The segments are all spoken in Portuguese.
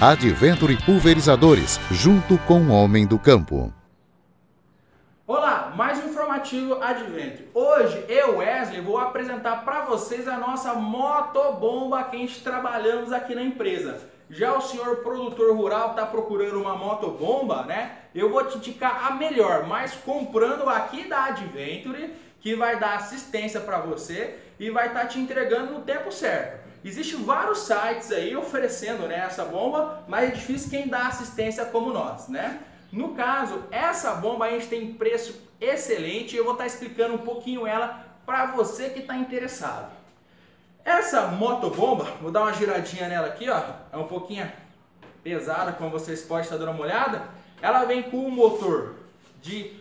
Adventure Pulverizadores, junto com o homem do campo. Olá, mais um informativo Adventure. Hoje eu, Wesley, vou apresentar para vocês a nossa motobomba que a gente trabalhamos aqui na empresa. Já o senhor produtor rural está procurando uma motobomba, né? Eu vou te indicar a melhor, mas comprando aqui da Adventure, que vai dar assistência para você e vai estar te entregando no tempo certo. Existem vários sites aí oferecendo, né, essa bomba, mas é difícil quem dá assistência como nós, né? No caso, essa bomba a gente tem preço excelente e eu vou estar explicando um pouquinho ela para você que está interessado. Essa motobomba, vou dar uma giradinha nela aqui, ó, é um pouquinho pesada, como vocês podem estar dando uma olhada. Ela vem com um motor de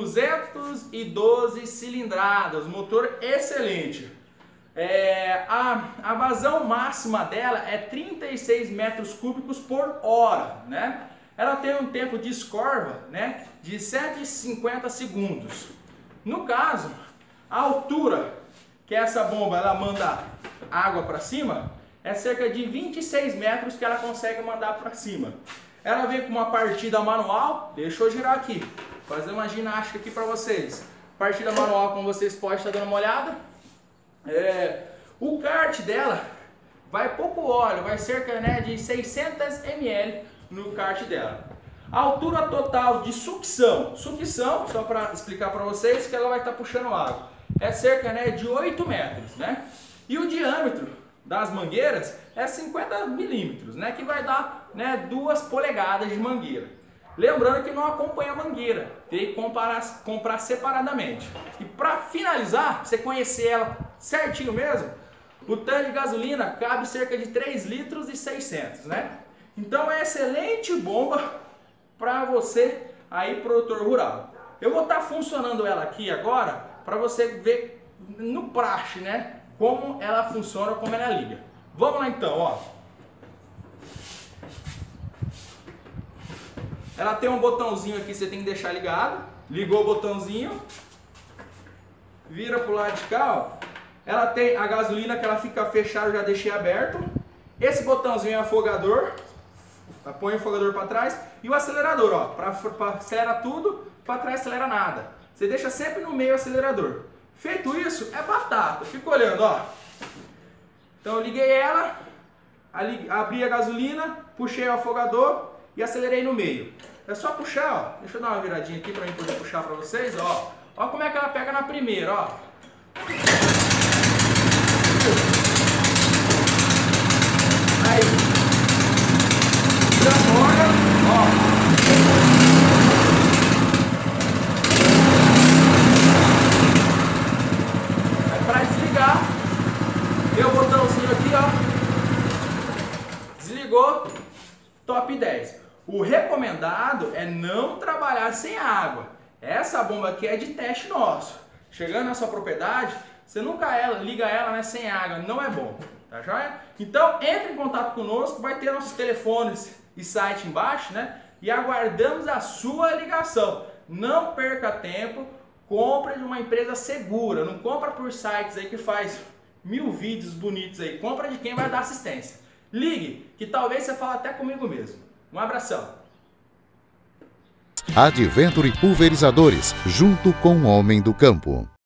212 cilindradas, motor excelente. A vazão máxima dela é 36 metros cúbicos por hora, né? Ela tem um tempo de escorva, né, de 7,50 segundos. No caso, a altura que essa bomba ela manda água para cima é cerca de 26 metros que ela consegue mandar para cima. Ela vem com uma partida manual, deixa eu girar aqui, fazer uma ginástica aqui para vocês. Partida manual, como vocês podem estar dando uma olhada. O kart dela vai pouco óleo, vai cerca, né, de 600 ml no kart dela. A altura total de sucção, só para explicar para vocês que ela vai estar puxando água, é cerca, né, de 8 metros, né? E o diâmetro das mangueiras é 50 milímetros, né, que vai dar, né, 2 polegadas de mangueira. Lembrando que não acompanha a mangueira, tem que comprar separadamente. E para finalizar, pra você conhecer ela certinho mesmo, o tanque de gasolina cabe cerca de 3 litros e 600, né? Então é excelente bomba para você aí, produtor rural. Eu vou estar funcionando ela aqui agora para você ver no praxe, né, como ela funciona, como ela liga. Vamos lá então, ó. Ela tem um botãozinho aqui, você tem que deixar ligado. Ligou o botãozinho, vira pro lado de cá, ó. Ela tem a gasolina que ela fica fechada, eu já deixei aberto. Esse botãozinho é afogador, põe o afogador para trás, e o acelerador, ó, para acelerar tudo, para trás acelera nada. Você deixa sempre no meio o acelerador. Feito isso, é batata. Fica olhando, ó. Então eu liguei ela, abri a gasolina, puxei o afogador e acelerei no meio. É só puxar, ó. Deixa eu dar uma viradinha aqui para mim poder puxar para vocês, ó. Ó como é que ela pega na primeira, ó. Aí. E agora, ó. Para desligar, tem o botãozinho aqui, ó. Desligou, top 10. O recomendado é não trabalhar sem água. Essa bomba aqui é de teste nosso. Chegando na sua propriedade, você nunca liga ela, né, sem água, não é bom, tá joia? Então entre em contato conosco, vai ter nossos telefones e site embaixo, né? E aguardamos a sua ligação. Não perca tempo. Compre de uma empresa segura, não compra por sites aí que faz 1000 vídeos bonitos aí. Compra de quem vai dar assistência. Ligue, que talvez você fale até comigo mesmo. Um abração. Adventure Pulverizadores, junto com o homem do campo.